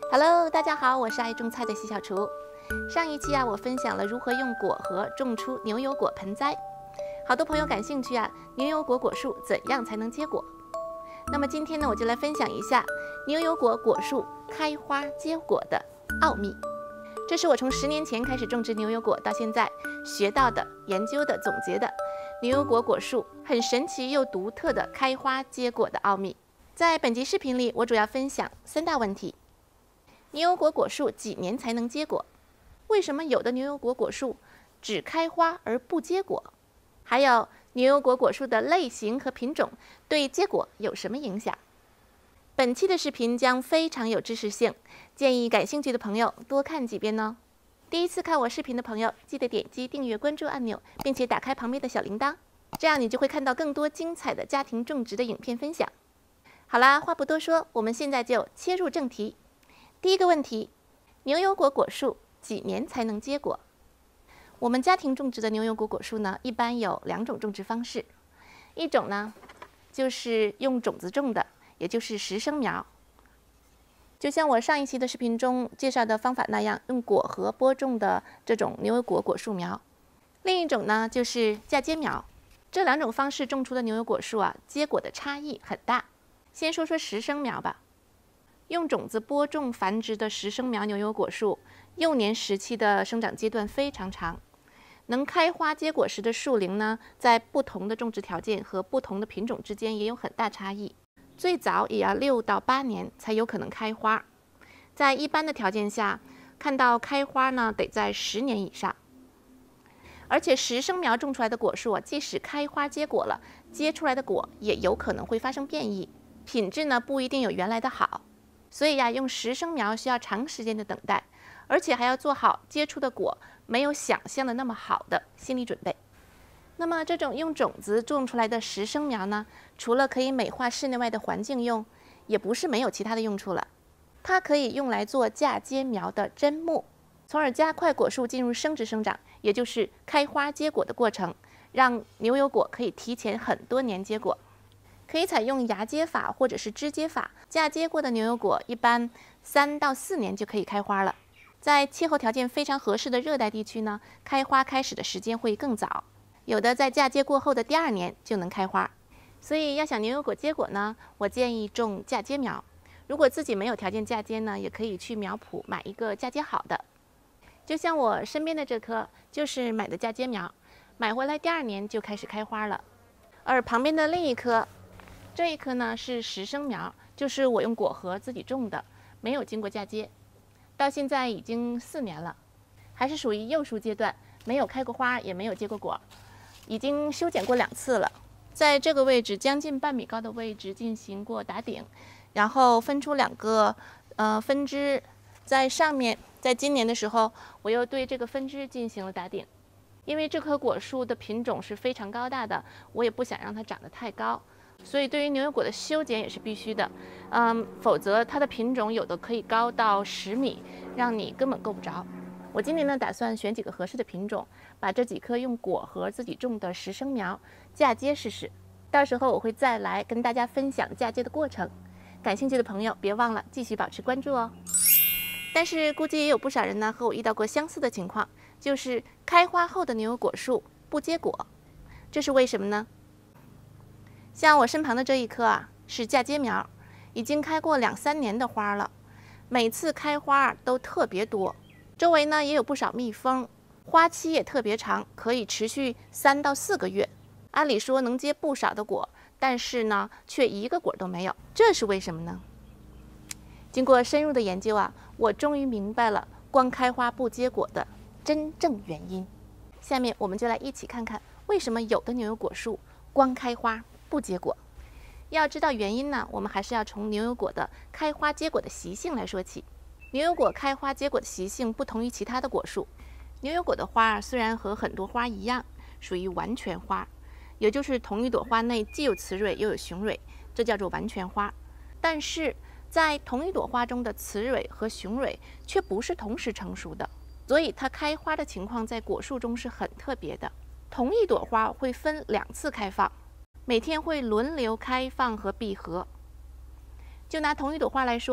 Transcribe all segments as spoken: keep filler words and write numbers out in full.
Hello， 大家好，我是爱种菜的西小厨。上一期啊，我分享了如何用果核种出牛油果盆栽。好多朋友感兴趣啊，牛油果果树怎样才能结果？那么今天呢，我就来分享一下牛油果果树开花结果的奥秘。这是我从十年前开始种植牛油果到现在学到的、研究的、总结的牛油果果树很神奇又独特的开花结果的奥秘。在本集视频里，我主要分享三大问题。牛油果果树几年才能结果？为什么有的牛油果果树只开花而不结果？还有牛油果果树的类型和品种对结果有什么影响？本期的视频将非常有知识性，建议感兴趣的朋友多看几遍哦。第一次看我视频的朋友，记得点击订阅关注按钮，并且打开旁边的小铃铛，这样你就会看到更多精彩的家庭种植的影片分享。好啦，话不多说，我们现在就切入正题。第一个问题，牛油果果树几年才能结果？我们家庭种植的牛油果果树呢，一般有两种种植方式，一种呢就是用种子种的，也就是实生苗，就像我上一期的视频中介绍的方法那样，用果核播种的这种牛油果果树苗。另一种呢就是嫁接苗。这两种方式种出的牛油果树啊，结果的差异很大。先说说实生苗吧。用种子播种繁殖的实生苗牛油果树，幼年时期的生长阶段非常长，能开花结果时的树龄呢，在不同的种植条件和不同的品种之间也有很大差异。最早也要六到八年才有可能开花，在一般的条件下，看到开花呢，得在十年以上。而且实生苗种出来的果树啊，即使开花结果了，结出来的果也有可能会发生变异，品质呢不一定有原来的好。所以呀，用实生苗需要长时间的等待，而且还要做好结出的果没有想象的那么好的心理准备。那么这种用种子种出来的实生苗呢，除了可以美化室内外的环境用，也不是没有其他的用处了。它可以用来做嫁接苗的砧木，从而加快果树进入生殖生长，也就是开花结果的过程，让牛油果可以提前很多年结果。可以采用芽接法或者是枝接法，嫁接过的牛油果一般三到四年就可以开花了。在气候条件非常合适的热带地区呢，开花开始的时间会更早，有的在嫁接过后的第二年就能开花。所以要想牛油果结果呢，我建议种嫁接苗。如果自己没有条件嫁接呢，也可以去苗圃买一个嫁接好的。就像我身边的这棵就是买的嫁接苗，买回来第二年就开始开花了。而旁边的另一棵，这一棵呢是实生苗，就是我用果核自己种的，没有经过嫁接，到现在已经四年了，还是属于幼树阶段，没有开过花，也没有结过果，已经修剪过两次了。在这个位置将近半米高的位置进行过打顶，然后分出两个呃分支，在上面，在今年的时候，我又对这个分支进行了打顶，因为这棵果树的品种是非常高大的，我也不想让它长得太高。所以对于牛油果的修剪也是必须的，嗯，否则它的品种有的可以高到十米，让你根本够不着。我今年呢打算选几个合适的品种，把这几棵用果核自己种的实生苗嫁接试试，到时候我会再来跟大家分享嫁接的过程。感兴趣的朋友别忘了继续保持关注哦。但是估计也有不少人呢和我遇到过相似的情况，就是开花后的牛油果树不结果，这是为什么呢？像我身旁的这一棵啊，是嫁接苗，已经开过两三年的花了，每次开花都特别多，周围呢也有不少蜜蜂，花期也特别长，可以持续三到四个月。按理说能结不少的果，但是呢，却一个果都没有，这是为什么呢？经过深入的研究啊，我终于明白了光开花不结果的真正原因。下面我们就来一起看看，为什么有的牛油果树光开花不结果。要知道原因呢，我们还是要从牛油果的开花结果的习性来说起。牛油果开花结果的习性不同于其他的果树。牛油果的花虽然和很多花一样，属于完全花，也就是同一朵花内既有雌蕊又有雄蕊，这叫做完全花。但是在同一朵花中的雌蕊和雄蕊却不是同时成熟的，所以它开花的情况在果树中是很特别的。同一朵花会分两次开放，每天会轮流开放和闭合。就拿同一朵花来说，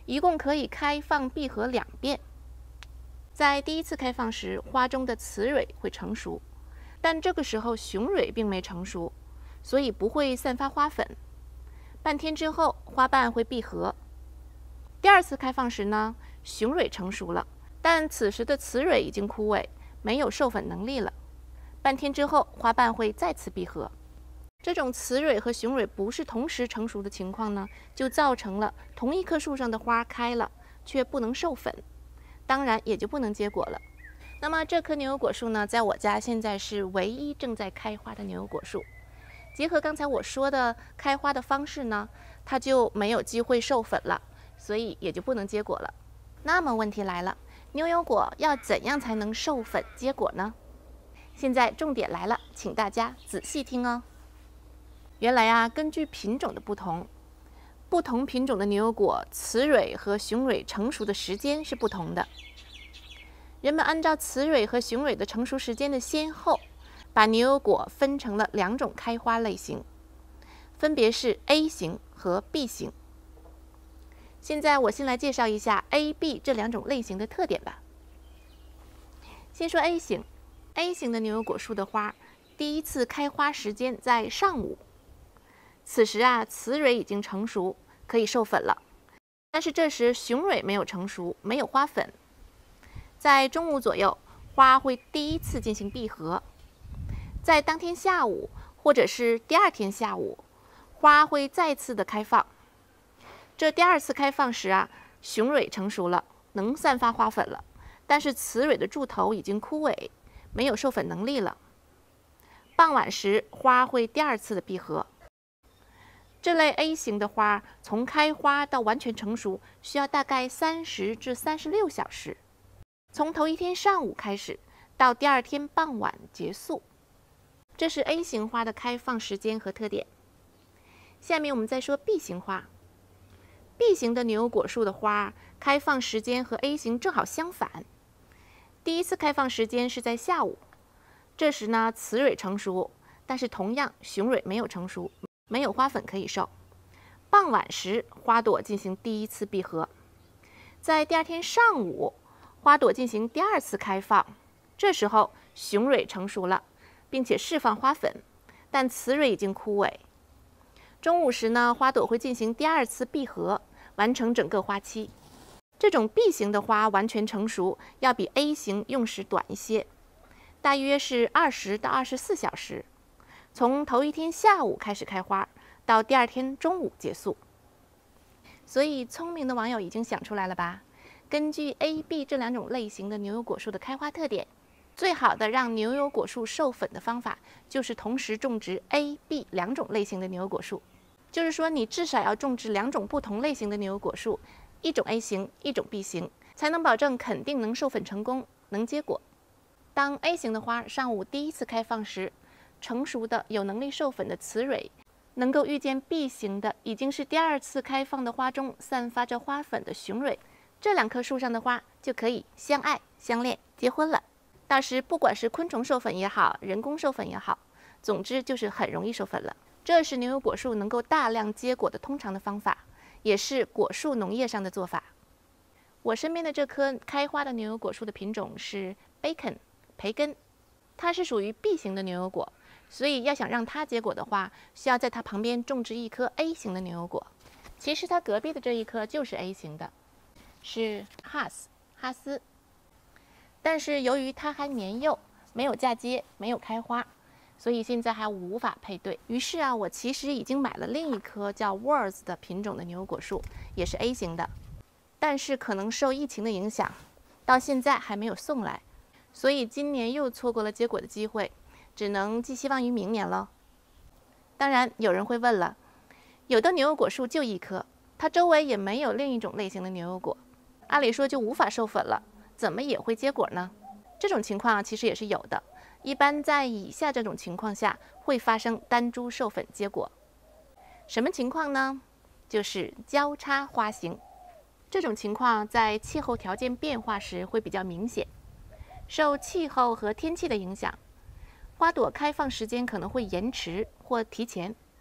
一共可以开放闭合两遍。在第一次开放时，花中的雌蕊会成熟，但这个时候雄蕊并没成熟，所以不会散发花粉。半天之后，花瓣会闭合。第二次开放时呢，雄蕊成熟了，但此时的雌蕊已经枯萎，没有授粉能力了。半天之后，花瓣会再次闭合。这种雌蕊和雄蕊不是同时成熟的情况呢，就造成了同一棵树上的花开了，却不能授粉，当然也就不能结果了。那么这棵牛油果树呢，在我家现在是唯一正在开花的牛油果树。结合刚才我说的开花的方式呢，它就没有机会授粉了，所以也就不能结果了。那么问题来了，牛油果要怎样才能授粉结果呢？现在重点来了，请大家仔细听哦。原来啊，根据品种的不同，不同品种的牛油果雌蕊和雄蕊成熟的时间是不同的。人们按照雌蕊和雄蕊的成熟时间的先后，把牛油果分成了两种开花类型，分别是 A 型和 B 型。现在我先来介绍一下 A、B 这两种类型的特点吧。先说 A 型 ，A 型的牛油果树的花，第一次开花时间在上午。此时啊，雌蕊已经成熟，可以授粉了。但是这时雄蕊没有成熟，没有花粉。在中午左右，花会第一次进行闭合。在当天下午或者是第二天下午，花会再次的开放。这第二次开放时啊，雄蕊成熟了，能散发花粉了，但是雌蕊的柱头已经枯萎，没有授粉能力了。傍晚时，花会第二次的闭合。这类 A 型的花从开花到完全成熟需要大概三十至三十六小时，从头一天上午开始到第二天傍晚结束。这是 A 型花的开放时间和特点。下面我们再说 B 型花。B 型的牛油果树的花开放时间和 A 型正好相反。第一次开放时间是在下午，这时呢雌蕊成熟，但是同样雄蕊没有成熟，没有花粉可以授。傍晚时，花朵进行第一次闭合。在第二天上午，花朵进行第二次开放，这时候雄蕊成熟了，并且释放花粉，但雌蕊已经枯萎。中午时呢，花朵会进行第二次闭合，完成整个花期。这种 B 型的花完全成熟要比 A 型用时短一些，大约是二十到二十四小时。从头一天下午开始开花，到第二天中午结束。所以聪明的网友已经想出来了吧？根据 A、B 这两种类型的牛油果树的开花特点，最好的让牛油果树授粉的方法，就是同时种植 A、B 两种类型的牛油果树。就是说，你至少要种植两种不同类型的牛油果树，一种 A 型，一种 B 型，才能保证肯定能授粉成功，能结果。当 A 型的花上午第一次开放时，成熟的有能力授粉的雌蕊能够遇见 B 型的已经是第二次开放的花中散发着花粉的雄蕊，这两棵树上的花就可以相爱相恋结婚了。到时不管是昆虫授粉也好，人工授粉也好，总之就是很容易授粉了。这是牛油果树能够大量结果的通常的方法，也是果树农业上的做法。我身边的这棵开花的牛油果树的品种是 Bacon 培根，它是属于 B 型的牛油果，所以要想让它结果的话，需要在它旁边种植一棵 A 型的牛油果。其实它隔壁的这一棵就是 A 型的，是哈斯哈斯。但是由于它还年幼，没有嫁接，没有开花，所以现在还无法配对。于是啊，我其实已经买了另一棵叫 Words 的品种的牛油果树，也是 A 型的，但是可能受疫情的影响，到现在还没有送来，所以今年又错过了结果的机会，只能寄希望于明年了。当然，有人会问了，有的牛油果树就一棵，它周围也没有另一种类型的牛油果，按理说就无法授粉了，怎么也会结果呢？这种情况其实也是有的，一般在以下这种情况下会发生单株授粉结果。什么情况呢？就是交叉花型。这种情况在气候条件变化时会比较明显，受气候和天气的影响，花朵开放时间可能会延迟或提前。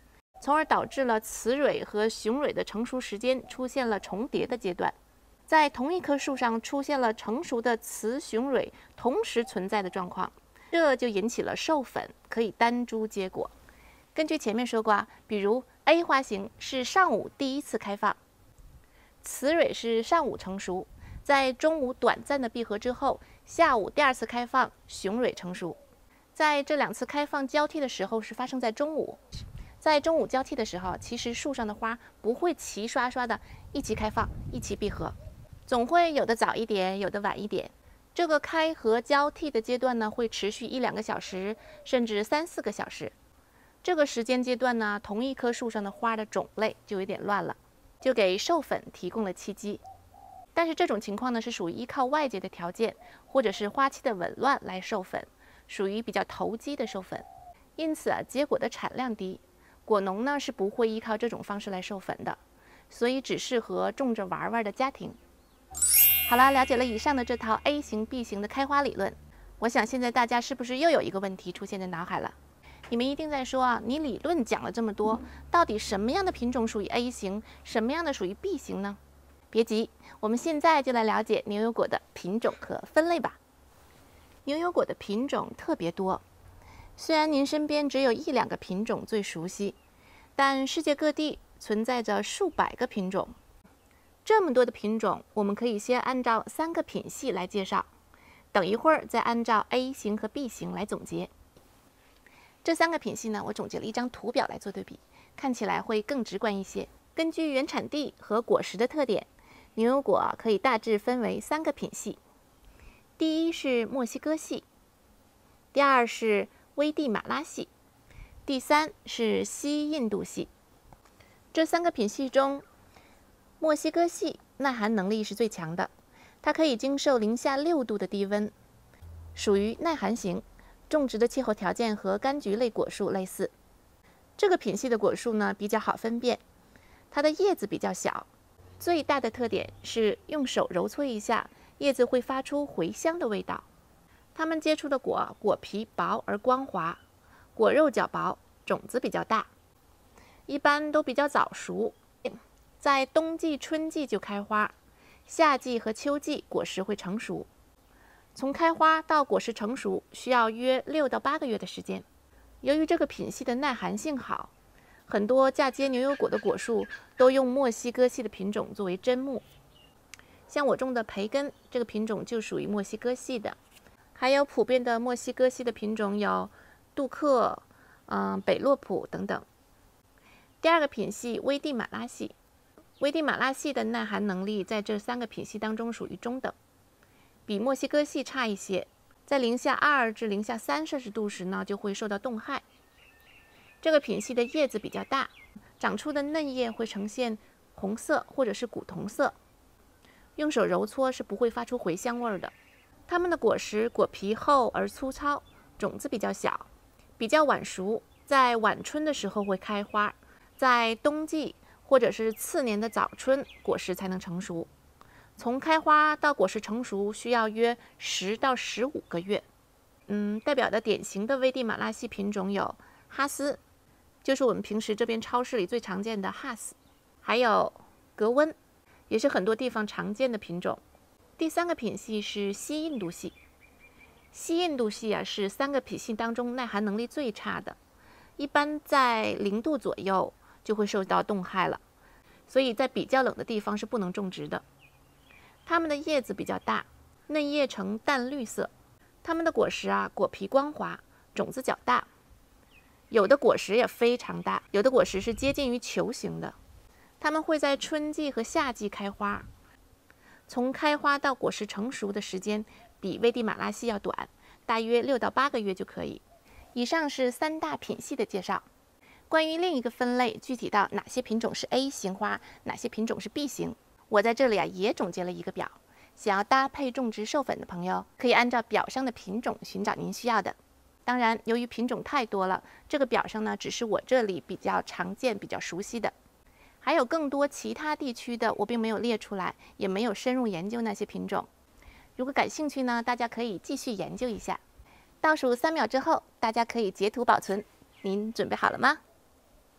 从而导致了雌蕊和雄蕊的成熟时间出现了重叠的阶段。在同一棵树上出现了成熟的雌雄蕊同时存在的状况，这就引起了授粉，可以单株结果。根据前面说过啊，比如 A 花型是上午第一次开放，雌蕊是上午成熟，在中午短暂的闭合之后，下午第二次开放，雄蕊成熟。在这两次开放交替的时候是发生在中午，在中午交替的时候，其实树上的花不会齐刷刷的一起开放，一起闭合，总会有的早一点，有的晚一点。这个开合交替的阶段呢，会持续一两个小时，甚至三四个小时。这个时间阶段呢，同一棵树上的花的种类就有点乱了，就给授粉提供了契机。但是这种情况呢，是属于依靠外界的条件或者是花期的紊乱来授粉，属于比较投机的授粉，因此啊，结果的产量低。果农呢是不会依靠这种方式来授粉的，所以只适合种着玩玩的家庭。好啦，了解了以上的这套 A 型 B 型的开花理论，我想现在大家是不是又有一个问题出现在脑海了？你们一定在说啊，你理论讲了这么多，到底什么样的品种属于 A 型，什么样的属于 B 型呢？别急，我们现在就来了解牛油果的品种和分类吧。牛油果的品种特别多，虽然您身边只有一两个品种最熟悉，但世界各地存在着数百个品种。这么多的品种，我们可以先按照三个品系来介绍，等一会儿再按照 A 型和 B 型来总结。这三个品系呢，我总结了一张图表来做对比，看起来会更直观一些。根据原产地和果实的特点，牛油果可以大致分为三个品系。第一是墨西哥系，第二是危地马拉系，第三是西印度系。这三个品系中，墨西哥系耐寒能力是最强的，它可以经受零下六度的低温，属于耐寒型，种植的气候条件和柑橘类果树类似。这个品系的果树呢比较好分辨，它的叶子比较小，最大的特点是用手揉搓一下，叶子会发出茴香的味道。它们结出的果果皮薄而光滑，果肉较薄，种子比较大，一般都比较早熟，在冬季、春季就开花，夏季和秋季果实会成熟。从开花到果实成熟需要约六到八个月的时间。由于这个品系的耐寒性好，很多嫁接牛油果的果树都用墨西哥系的品种作为砧木。像我种的培根这个品种就属于墨西哥系的，还有普遍的墨西哥系的品种有杜克、嗯、北洛普等等。第二个品系危地马拉系，危地马拉系的耐寒能力在这三个品系当中属于中等，比墨西哥系差一些，在零下二至零下三摄氏度时呢，就会受到冻害。这个品系的叶子比较大，长出的嫩叶会呈现红色或者是古铜色，用手揉搓是不会发出茴香味的。它们的果实果皮厚而粗糙，种子比较小，比较晚熟，在晚春的时候会开花，在冬季或者是次年的早春，果实才能成熟。从开花到果实成熟需要约十到十五个月。嗯，代表的典型的危地马拉系品种有哈斯，就是我们平时这边超市里最常见的哈斯，还有格温，也是很多地方常见的品种。第三个品系是西印度系，西印度系啊是三个品系当中耐寒能力最差的，一般在零度左右就会受到冻害了，所以在比较冷的地方是不能种植的。它们的叶子比较大，嫩叶呈淡绿色，它们的果实啊果皮光滑，种子较大，有的果实也非常大，有的果实是接近于球形的。它们会在春季和夏季开花，从开花到果实成熟的时间比危地马拉系要短，大约六到八个月就可以。以上是三大品系的介绍。关于另一个分类，具体到哪些品种是 A 型花，哪些品种是 B 型，我在这里啊也总结了一个表，想要搭配种植授粉的朋友，可以按照表上的品种寻找您需要的。当然，由于品种太多了，这个表上呢只是我这里比较常见、比较熟悉的，还有更多其他地区的我并没有列出来，也没有深入研究那些品种。如果感兴趣呢，大家可以继续研究一下。倒数三秒之后，大家可以截图保存。您准备好了吗？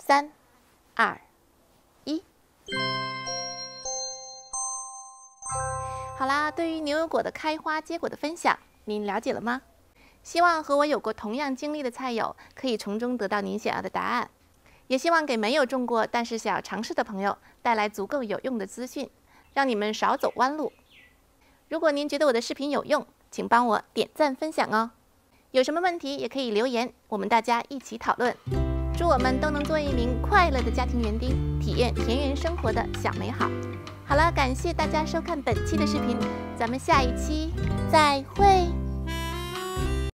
三、二、一。好啦，对于牛油果的开花结果的分享，您了解了吗？希望和我有过同样经历的菜友可以从中得到您想要的答案，也希望给没有种过但是想要尝试的朋友带来足够有用的资讯，让你们少走弯路。如果您觉得我的视频有用，请帮我点赞分享哦。有什么问题也可以留言，我们大家一起讨论。祝我们都能做一名快乐的家庭园丁，体验田园生活的小美好。好了，感谢大家收看本期的视频，咱们下一期再会。